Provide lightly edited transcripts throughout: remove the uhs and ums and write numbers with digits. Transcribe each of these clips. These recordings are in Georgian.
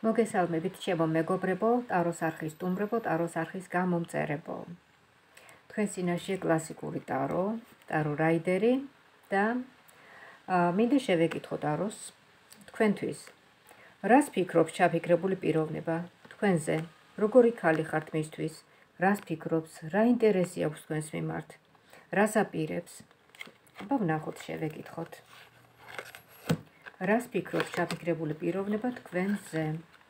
მოგესალმებით, ჩემო მეგობრებო, ტაროს არხის სტუმრებო, ტაროს არხის გამომწერებო. თქვენ წინაშე კლასიკური ტარო რაიდერი და მინდა შევეკითხო ტაროს თქვენთვის. რას ფიქრობს ჩაფიქრებული პიროვნება თქვენზე? როგორი ქალი ხართ მისთვის? რას ფიქრობს? რა ინტერესი აქვს თქვენს მიმართ? რას აპირებს? აბა ვნახოთ, შევეკითხოთ. რას ფიქრობს ჩაფიქრებული პიროვნება თქვენზე?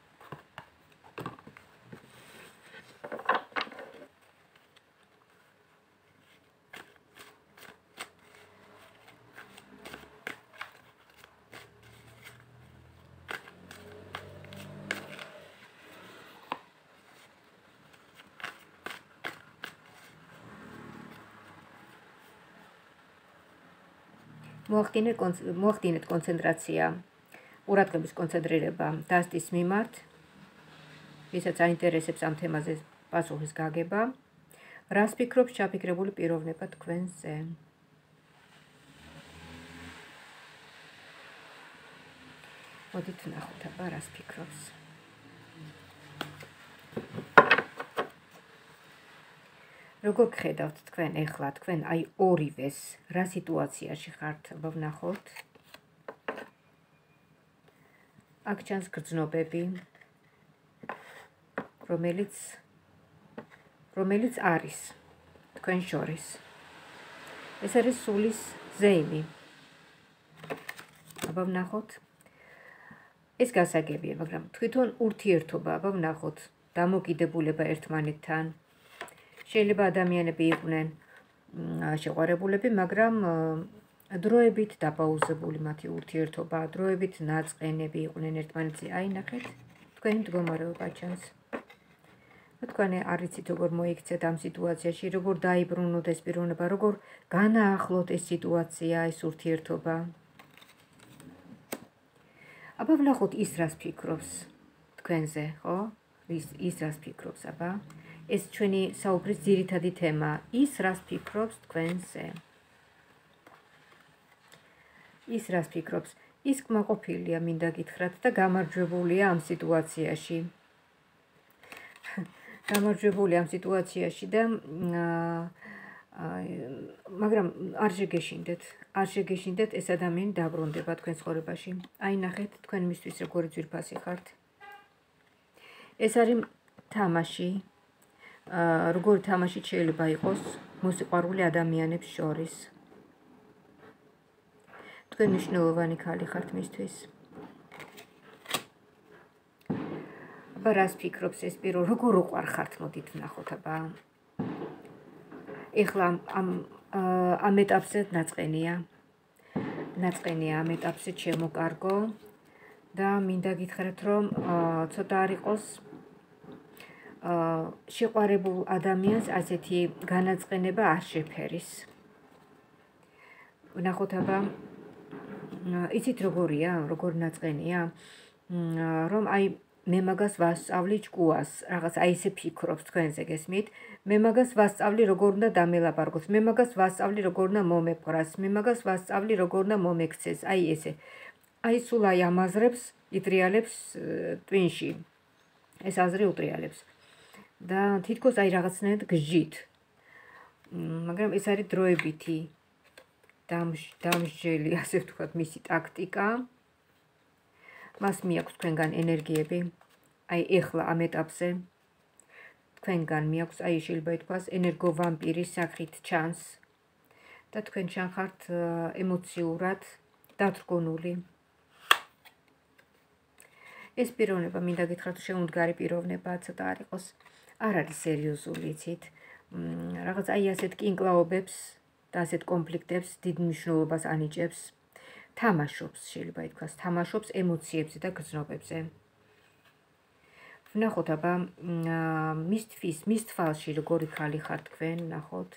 მოახდინეთ კონცენტრაცია, ყურადღების კონცენტრირება დასტის მიმართ, ვისაც აინტერესებს ამ თემაზე პასუხის გაგება. რას ფიქრობს ჩაფიქრებული პიროვნება თქვენზე? მოდით ვნახოთ, აბა რას ფიქრობს. როგორ გხედავთ თქვენ ეხლა, თქვენ აი ორივეს, რა სიტუაციაში ხართ, აბა ვნახოთ. აქ ჩანს გრძნობები, რომელიც არის თქვენ შორის. ეს არის სულის ზეიმი. აბა ვნახოთ. ეს გასაგებია, მაგრამ თვითონ ურთიერთობა, აბა ვნახოთ, დამოკიდებულება ერთმანეთთან. შეიძლება ადამიანები იყვნენ შეყვარებულები, მაგრამ დროებით დაპაუზებული მათი ურთიერთობა, დროებით ნაწყენები იყვნენ ერთმანეთზე. აი ნახეთ, თქვენი მდგომარეობა ჩანს. თქვენ არ იცით როგორ მოიქცეთ ამ სიტუაციაში, როგორ დაიბრუნოთ ეს პიროვნება, როგორ განაახლოთ ეს სიტუაცია, ეს ურთიერთობა. აბა ვნახოთ ის რას ფიქრობს თქვენზე, ხო? ის რას ფიქრობს, აბა. ეს ჩვენი საუბრის ძირითადი თემა, ის რას ფიქრობს თქვენზე. ის რას ფიქრობს, ის კმაყოფილია, მინდა გითხრათ და გამარჯვებულია ამ სიტუაციაში. გამარჯვებულია ამ სიტუაციაში და მაგრამ არ შეგეშინდეთ, ეს ადამიანი დაბრუნდება თქვენ ცხოვრებაში. აი ნახეთ, თქვენ მისთვის როგორი ძვირფასი ხართ. ეს არის თამაში. როგორი თამაში შეიძლება იყოს მოსიყვარული ადამიანებს შორის. თქვენ მნიშვნელოვანი ქალი ხართ მისთვის. აბა რას ფიქრობს ეს პირო, როგორ უყვარხართ, მოდით ვნახოთ, აბა. ეხლა ამ ეტაპზე ნაწყენია ამ ეტაპზე ჩემო კარგო და მინდა გითხრათ, რომ ცოტა არ იყოს შეყვარებულ ადამიანს ასეთი განაწყენება არ შეფერის. ვნახოთ, აბა, იცით როგორია, როგორ ნაწყენია, რომ აი მე მაგას ვასწავლი ჭკუას, რაღაც აი ესე ფიქრობს თქვენზე, გესმით? მე მაგას ვასწავლი როგორ უნდა დამელაპარაკოს, მე მაგას ვასწავლი როგორ უნდა მომეპყრას, მე მაგას ვასწავლი როგორ უნდა მომექცეს, აი ესე. აი სულ აი ამ აზრებს იტრიალებს ტვინში. ეს აზრი უტრიალებს. და თითქოს აი რაღაცნაირად გჟით. მაგრამ ეს არის დროებითი დამსჯელი, ასე ვთქვათ, მისი ტაქტიკა. მას მიაქვს თქვენგან ენერგიები. აი ეხლა ამ ეტაპზე თქვენგან მიაქვს, აი შეიძლება ითქვას, ენერგოვამპირის სახით ჩანს და თქვენ ხართ ემოციურად დათრგუნული. ეს პიროვნება, მინდა გითხრათ, შემოდგარი პიროვნება, ცოტა არ იყოს. არ არის სერიოზული, იცით? რაღაც აი ასეთ კინკლაობებს და ასეთ კონფლიქტებს დიდ მნიშვნელობას ანიჭებს. თამაშობს, შეიძლება ითქვას, თამაშობს ემოციებზე და გრძნობებზე. ვნახოთ, აბა, მის თვალში როგორი ქალი ხართ თქვენ, ნახოთ.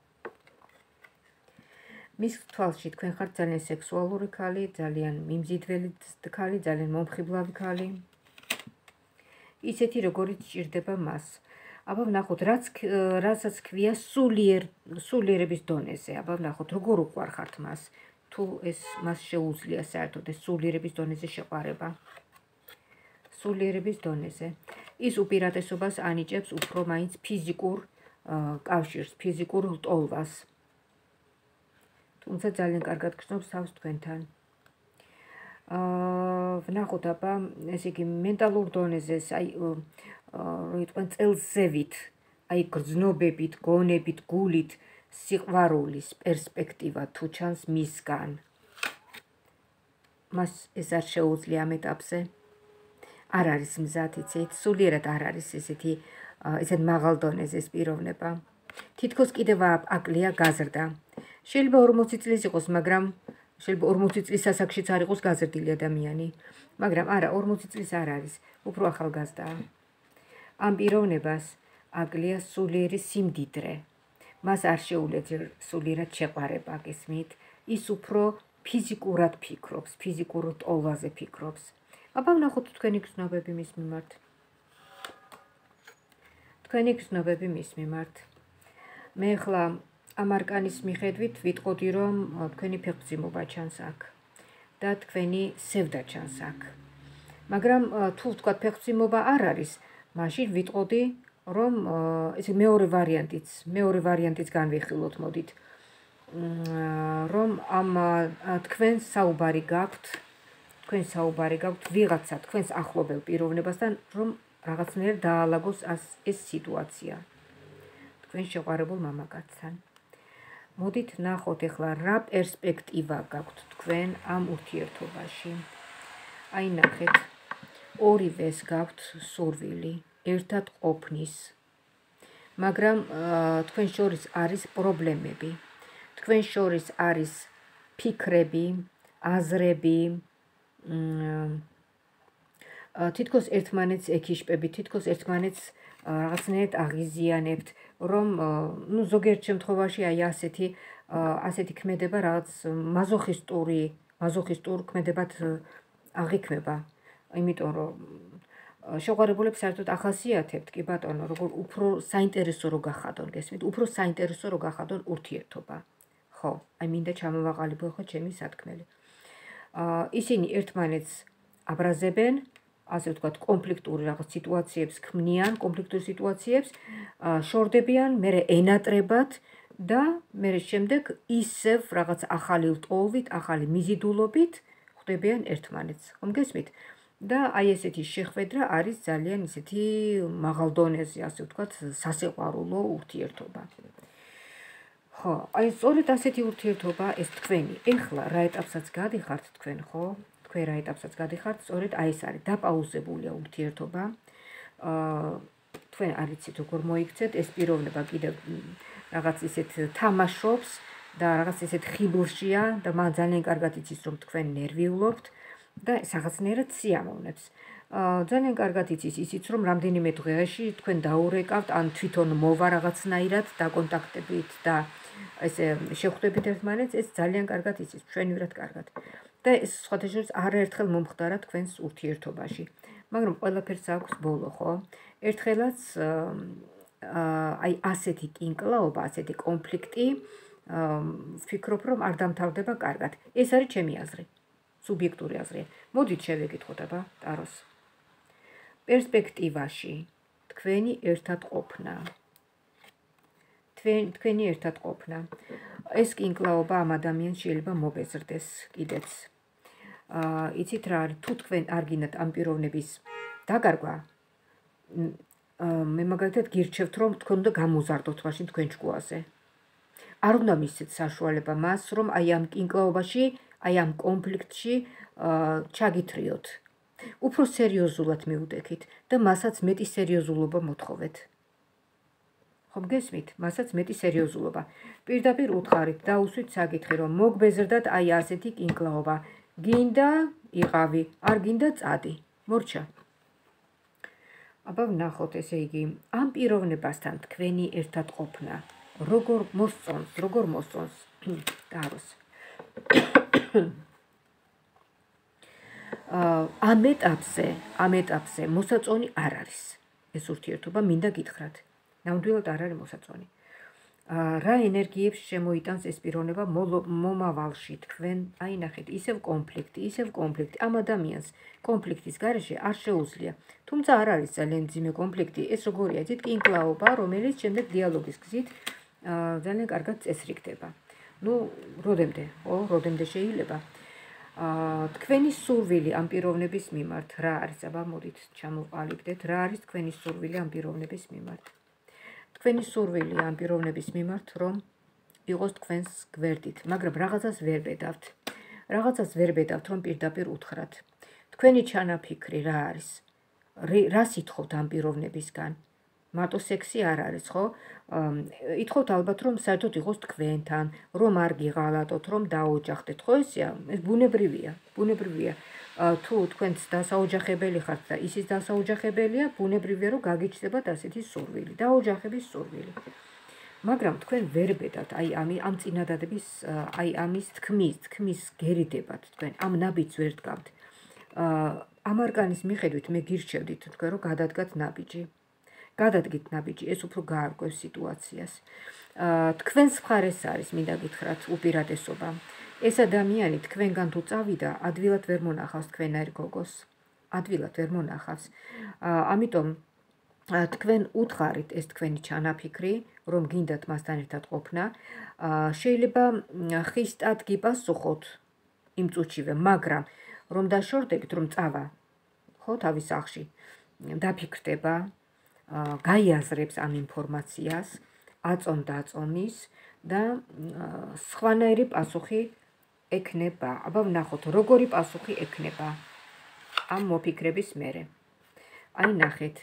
მის თვალში თქვენ ხართ ძალიან სექსუალური ქალი, ძალიან მიმზიდველი ქალი, ძალიან მომხიბლავი ქალი. ისეთი, როგორიც ჭირდება მას. აბა ვნახოთ, რასაც ქვია სულიერების დონეზე. აბა ვნახოთ, როგორ უყვარხართ მას. თუ ეს მას შეუძლია საერთოდ ეს სულიერების დონეზე შეყვარება. სულიერების დონეზე. ის უპირატესობას ანიჭებს უფრო მაინც ფიზიკურ კავშირს, ფიზიკურ ლტოლვას. თუმცა ძალიან კარგად გრძნობს თავს თქვენთან. ვნახოთ აბა, ესე იგი მენტალურ დონეზე, აი რო იტყვენ წელზევით, აი გრძნობებით, გონებით, გულით სიყვარულის პერსპექტივა თუ ჩანს მისგან. მას ეს არ შეუძლია ამ ეტაპზე. არ არის მზად, იცით, სულიერად არ არის ესეთ მაღალ დონეზე ეს პიროვნება. თითქოს კიდევ აკლია გაზრდა. შეიძლება 40 წლის იყოს, მაგრამ შეიძლება 40 წლის ასაკშიც არ იყოს გაზრდილი ადამიანი, მაგრამ არა, 40 წლის არ არის, უფრო ახალგაზრდაა. ამ პიროვნებას აკლია სულიერი სიმდიდრე. მას არ შეუძლია სულიერად შეყვარება, გესმით? ის უფრო ფიზიკურად ფიქრობს, ფიზიკურ ტოლვაზე ფიქრობს. აბა ვნახოთ თქვენი გრძნობები მის მიმართ. თქვენი გრძნობები მის მიმართ. მე ახლა ამ არკანის მიხედვით ვიტყოდი, რომ თქვენი ფეხმძიმობა ჩანს აქ და თქვენი სევდა ჩანს აქ. მაგრამ თუ ვთქვათ ფეხმძიმობა არ არის, მაშინ ვიტყოდი, რომ ესე მეორე ვარიანტიც განვიხილოთ, მოდით. რომ ამ თქვენ საუბარი გაქვთ ვიღაცა თქვენს ახლობელ პიროვნებასთან, რომ რაღაცნაირად დაალაგოს ეს სიტუაცია თქვენ შეყვარებულ მამაკაცთან. მოდით ნახოთ ახლა რა პერსპექტივა გაქვთ თქვენ ამ ურთიერთობაში. აი ნახეთ, ორივეს გაქვთ სურვილი ერთად ყოფნის, მაგრამ თქვენ შორის არის პრობლემები. თქვენ შორის არის ფიქრები, აზრები, თითქოს ერთმანეთს ეკიშპებით, თითქოს ერთმანეთს რაღაცნაირად აღიზიანებთ, რომ ზოგიერთ შემთხვევაში აი ასეთი ქმედება რაღაც მაზოხისტურ ქმედებად აღიქმება. იმიტომ რომ შეყვარებულებს საერთოდ ახასიათებთ, კი ბატონო, როგორ უფრო საინტერესო რო გახადონ, გესმით, უფრო საინტერესო რო გახადონ ურთიერთობა. ხო, აი მინდა ჩამოვაყალიბო ხო ჩემი სათქმელი. ისინი ერთმანეთს აბრაზებენ, ასე ვთქვათ, კონფლიქტურ რაღაც სიტუაციებს ქმნიან, კონფლიქტურ სიტუაციებს, შორდებიან, მერე ენატრებად და მერე შემდეგ ისევ რაღაც ახალი ლტოლვით, ახალი მიზიდულობით ხვდებიან ერთმანეთს. ხომ გესმით? და აი ესეთი შეხვედრა არის ძალიან ისეთი მაღალ დონეზე, ასე ვთქვათ, სასიყვარულო ურთიერთობა. ხო, აი სწორედ ასეთი ურთიერთობა ეს თქვენი. ეხლა რა ეტაპსაც გადიხართ თქვენ, ხო? თქვენ რა ეტაპსაც გადიხართ, სწორედ აი ეს არის დაპაუზებულია ურთიერთობა. თქვენ არ იცით როგორ მოიქცეთ, ეს პიროვნება კიდევ რაღაც ისეთ თამაშობს და რაღაც ისეთ ხიბლშია და მან ძალიან კარგად იცის, რომ თქვენ ნერვიულობთ და რაღაცნაირად სიამოვნებს. ძალიან კარგად იცის ისიც, რომ რამდენიმე დღეში თქვენ დაურეკავთ, ან თვითონ მოვა რაღაცნაირად დაკონტაქტებით და ესე შეხვდებით ერთმანეთს, ეს ძალიან კარგად იცის, ჩვენივრად კარგად. და ეს სხვათა შორის არაერთხელ მომხდარა თქვენს ურთიერთობაში. მაგრამ ყველაფერს აქვს ბოლო, ხო? ერთხელაც აი ასეთი კინკლაობა, ასეთი კონფლიქტი, ვფიქრობ, რომ არ დამთავრდება კარგად. ეს არის ჩემი აზრი. სუბიექტური აზრია. მოდით შევეკითხოთ აბა ტაროს. პერსპექტივაში თქვენი ერთად ყოფნა. თქვენი ერთად ყოფნა. ეს კინკლაობა ამ ადამიანს შეიძლება მობეზრდეს კიდეც. იცით რა არის, თუ თქვენ არ გინდათ ამ პიროვნების დაკარგვა, მე მაგალითად გირჩევთ, რომ თქვენ უნდა გამოზარდოთ მაშინ თქვენ ჭკუაზე. არ უნდა მისცეთ საშუალება მას, რომ აი ამ კინკლაობაში, აი ამ კონფლიქტში ჩაგითრიოთ. უფრო სერიოზულად მიუდექით და მასაც მეტი სერიოზულობა მოთხოვეთ. ხომ გესმით? მასაც მეტი სერიოზულობა. პირდაპირ უთხარით, დაუსვით საკითხი, რომ მოგბეზრდათ აი ასეთი კინკლაობა. გინდა იყავი, არ გინდა წადი. მორჩა. აბა ვნახოთ, ესე იგი, ამ პიროვნებასთან თქვენი ერთად ყოფნა. როგორ მოსწონს ტაროს. ამ ეტაპზე მოსაწონი არ არის. ეს ურთიერთობა მინდა გითხრათ. ნამდვილად არ არის მოსაწონი. რა ენერგიებს შემოიტანს ეს პიროვნება მომავალში თქვენ აი ნახეთ ისევ კონფლიქტი ამ ადამიანს კონფლიქტის გარეშე არ შეუძლია თუმცა არ არის ძალიან ძიმე კონფლიქტი ეს როგორია იცით კინკლაობა რომელიც შემდეგ დიალოგის გზით ძალიან კარგად წესრიგდება ну როდემდე შეიძლება თქვენი სურვილი ამ პიროვნების მიმართ რა არის აბა მოდით ჩამოვყალიბდეთ რა არის თქვენი სურვილი ამ პიროვნების მიმართ თქვენი სურვილი ამ პიროვნების მიმართ რომ იყოს თქვენს გვერდით მაგრამ რაღაცას ვერ ბედავთ რომ პირდაპირ უთხრათ თქვენი ჩანაფიქრი რა არის რას ითხოვთ ამ პიროვნებისგან მარტო სექსი არ არის ხო ითხოვთ ალბათ რომ საერთოდ იყოს თქვენთან რომ არ გიღალატოთ რომ დაოჯახდეთ ხო ესეა ეს ბუნებრივია თუ თქვენც დასაოჯახებელი ხართ და ისიც დასაოჯახებელია ბუნებრივია რომ გაგიჩნდებათ ასეთი სურვილი დაოჯახების სურვილი მაგრამ თქვენ ვერ ბედავთ აი ამ წინადადების აი ამის თქმის გერიდებათ თქვენ ამ ნაბიჯს ვერ დგავთ ამ არკანის მიხედვით მე გირჩევდით თქვენ რომ გადადგით ნაბიჯი ეს უფრო გაარკვევს სიტუაციას თქვენს მხარეს არის მინდა გითხრათ უპირატესობა ეს ადამიანი თქვენგან თუ წავიდა ადვილად ვერ მონახავს თქვენაერ გოგოს ადვილად ვერ მონახავს ამიტომ თქვენ უთხარით ეს თქვენი ჩანაფიქრი რომ გინდათ მასთან ერთად ყოფნა შეიძლება ხისტად გიპასუხოთ იმ წუთშივე მაგრამ რომ დაშორდებით რომ წავა ხო თავის სახლში დაფიქრდება გაიაზრებს ამ ინფორმაციას აწონის და სხვანაირი პასუხი ექნება აბა ვნახოთ როგორი პასუხი ექნება ამ მოფიქრების მერე აი ნახეთ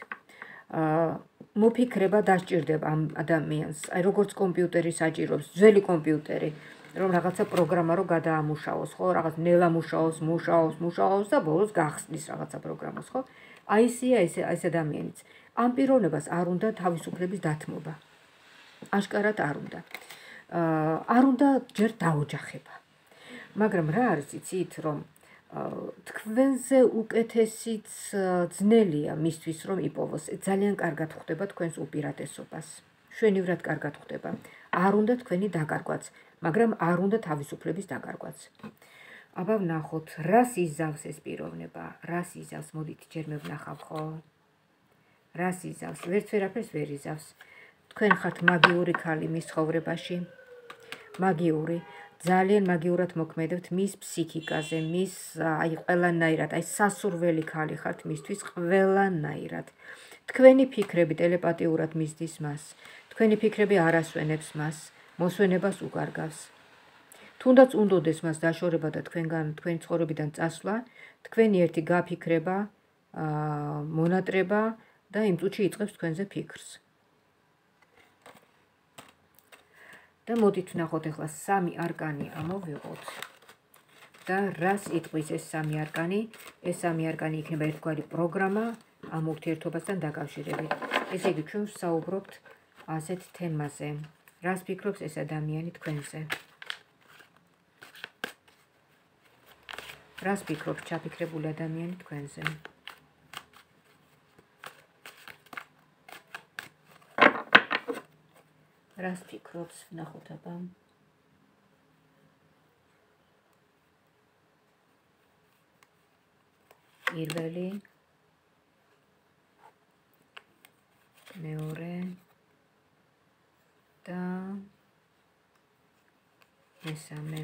მოფიქრება დასჭირდება ამ ადამიანს აი როგორც კომპიუტერი საჭიროებს ძველი კომპიუტერი რომ რაღაცა პროგრამა რო გადაამუშავოს ხო რაღაც ნელა მუშაობს და ბოლოს გახსნის რაღაცა პროგრამას ხო აი ესეა ეს ადამიანიც ამ პიროვნებას არ უნდა თავისუფლების დათმობა აშკარად არ უნდა ჯერ დაოჯახება მაგრამ რა არის იცით რომ თქვენზე უკეთესიც ძნელია მისთვის რომ იპოვოს ძალიან კარგად ხვდება თქვენს უპირატესობას შვენივრად კარგად ხვდება არ უნდა თქვენი დაკარგვაც მაგრამ არ უნდა თავისუფლების დაკარგვაც აბა ვნახოთ რას იზავს ეს პიროვნება რას იზავს მოდით ჯერ მე ვნახავ ხო რას იზავს ვერც ვერაფერს ვერ იზავს თქვენ ხართ მაგიური ქალი მის ცხოვრებაში მაგიური ძალიან მაგიურად მოქმედებთ მის ფსიქიკაზე მის აი ყველანაირად აი სასურველი ქალი ხართ მისთვის ყველანაირად თქვენი ფიქრები ტელეპათიურად მისდის მას თქვენი ფიქრები არ ასვენებს მას მოსვენებას უკარგავს თუნდაც უნდოდეს მას დაშორება და თქვენი ცხოვრებიდან წასვლა თქვენი ერთი გაფიქრება მონატრება და იმ წუთში იწყებს თქვენზე ფიქრს და მოდით ვნახოთ ახლა სამი არკანი ამოვიღოთ და რას იტყვის ეს სამი არკანი იქნება ერთგვარი პროგრამა ამ ურთიერთობასთან დაკავშირებით ესე იგი ჩვენ ვსაუბრობთ ასეთ თემაზე რას ფიქრობს ეს ადამიანი თქვენზე რას ფიქრობს ჩაფიქრებული ადამიანი თქვენზე რას ფიქრობს ვნახოთ აბა პირველი მეორე და მესამე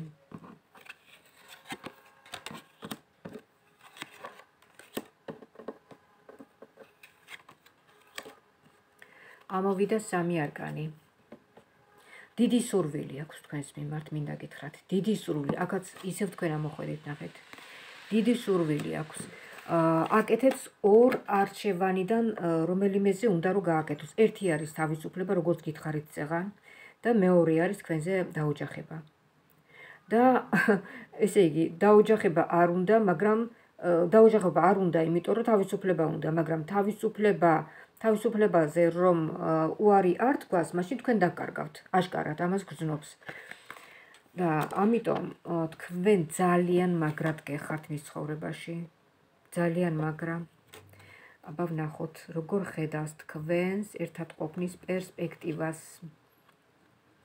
ამოვიდა სამი არკანი დიდი სურვილი აქვს თქვენს მიმართ მინდა გითხრათ დიდი სურვილი აქაც ისევ თქვენ ამოხვედით ნახეთ დიდი სურვილი აქვს აკეთებს ორ არჩევანიდან რომელიმეზე უნდა რომ გააკეთოს ერთი არის თავისუფლება როგორც გითხარით წეღან და მეორე არის თქვენზე დაოჯახება და ესე იგი დაოჯახება არ უნდა მაგრამ დაოჯახება არ უნდა იმიტომ რომ თავისუფლება უნდა მაგრამ თავისუფლებაზე რომ უარი არ თქვას, მაშინ თქვენ დაკარგავთ. აშკარად ამას გრძნობს. და ამიტომ თქვენ ძალიან მაგრად გეხართ მის ცხოვრებაში. ძალიან მაგრა. აბა ვნახოთ, როგორ ხედავს თქვენს ერთად ყოფნის პერსპექტივას.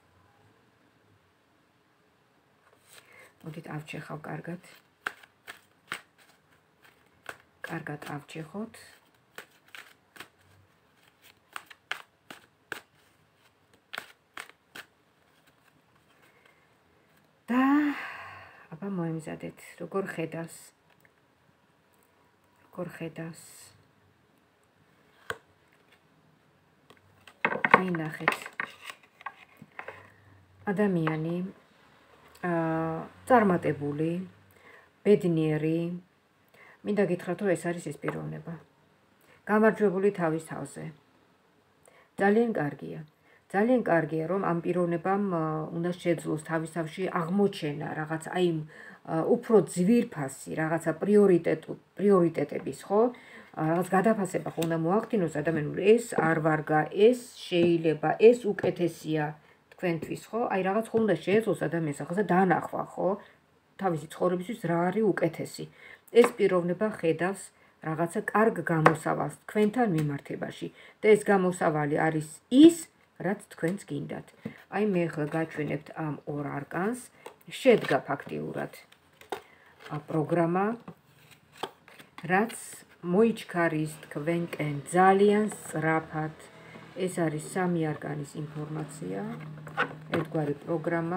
მოდით ავჩეხავ კარგად. კარგად ავჩეხოთ. და აბა მოემზადეთ, როგორ ხედავს. აი ნახეთ. ადამიანი წარმატებული, ბედნიერი, მინდა გითხრათ, რომ ეს არის ეს პიროვნება. გამარჯვებული თავის თავზე. ძალიან კარგია. ძალიან კარგია, რომ ამ პიროვნებამ უნდა შეძლოს თავის თავში აღმოჩენა რაღაც აი უფრო ძვირფასი რაღაცა პრიორიტეტების, ხო? რაღაც გადაფასება ხო უნდა მოახდინოს ადამიანს, ეს არ ვარგა, ეს შეიძლება, ეს უკეთესია თქვენთვის, ხო? აი რაღაც ხო უნდა შეეძლოს ადამიანს ახლა დაანახვა, ხო? თავისი ცხოვრებისთვის რა არის უკეთესი. ეს პიროვნება ხედავს რაღაცა კარგ გამოსავალს თქვენთან მიმართებაში და ეს გამოსავალი არის ის, რაც თქვენს გინდათ. აი მე ახლა გაჩვენებთ ამ ორ არკანს, შედგა ფაქტიურად პროგრამა, რაც მოიჩქარის თქვენკენ ძალიან სწრაფად. ეს არის 3 არკანის ინფორმაცია, ერთგვარი პროგრამა.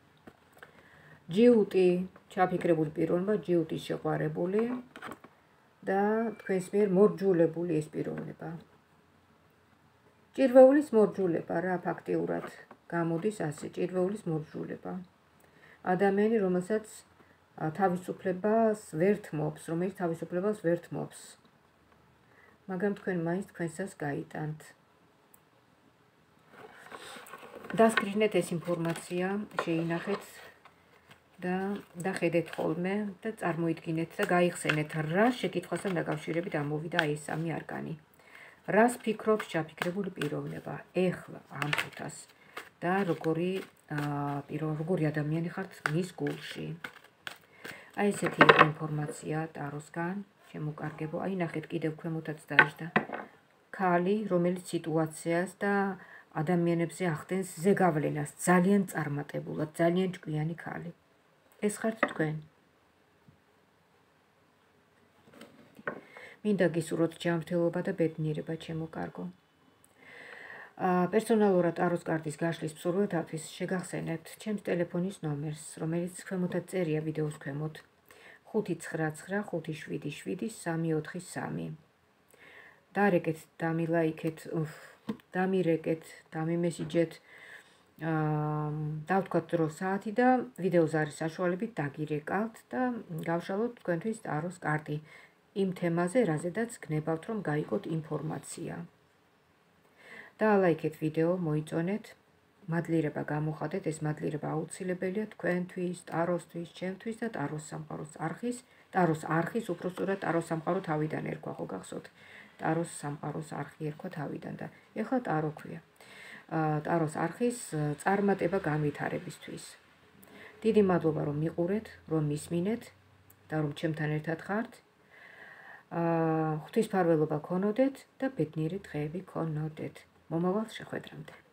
ჯიუტი, ჩაფიქრებული პიროვნება, ჯიუტის შეყვარებული და თქვენს მიერ მორჯულებული ეს პიროვნება. ჭირვეულის მორჯულება რა ფაქტიურად გამოდის ასე, ჭირვეულის მორჯულება. ადამიანი, რომელსაც თავისუფლებას ვერ თმობს, რომელიც თავისუფლებას ვერ თმობს. მაგრამ თქვენ მაინც თქვენსას გაიტანთ. დასკრინეთ ეს ინფორმაცია, შეინახეთ და ხედეთ ხოლმე და წარმოიდგინეთ და გაიხსენეთ, რა შეკითხვასთან დაკავშირებით ამოვიდა ეს 3 არკანი. რას ფიქრობს ჩაფიქრებული პიროვნება ეხლა ამ ფუთას და როგორი ადამიანი ხართ მის გულში. აი ესეთი ინფორმაცია ტაროსგან, შემოკარგებო. აი ნახეთ კიდევ ქვემოთაც დაიჯდა. ქალი, რომელიც სიტუაციას და ადამიანებზე ახდენს ზეგავლენას, ძალიან წარმატებულად, ძალიან ჭკვიანი ქალი. ეს ხართ თქვენ. მინდა გისურვოთ ჯანმრთელობა და ბედნიერება, ჩემო კარგო. პერსონალურად ტაროს კარტის გაშლის მსურველთათვის შეგახსენებთ ჩემს ტელეფონის ნომერს, რომელიც ქვემოთაც წერია ვიდეოს ქვემოთ. 599577343. დარეკეთ, დამილაიქეთ, დამირეკეთ, დამიმესიჯეთ, დავთქვათ დრო საათი და ვიდეოზე არის საშუალებით დაგირეკავთ და გავშალოთ თქვენთვის ტაროს კარტი იმ თემაზე, რაზედაც გნებავთ, რომ გაიგოთ ინფორმაცია. დაალაიქეთ ვიდეო, მოიწონეთ, მადლიერება გამოხატეთ, ეს მადლიერება აუცილებელია თქვენთვის, ტაროსთვის, ჩემთვის და ტაროს სამყაროს არხის, უпроსტურად ტაროს სამყარო თავიდან ერქვა, ხო გახსოვთ? ტაროს სამყაროს არხი ერქვა თავიდან და ეხლა ტარო ქვია. ტაროს არხის წარმატება განვითარებისთვის. დიდი მადლობა, რომ მიყურეთ, რომ მისმინეთ და რომ ჩემთან ერთად ხართ. ღვთისმფარველობა გქონოდეთ და ბედნიერი დღეები გქონოდეთ. მომავალ შეხვედრამდე.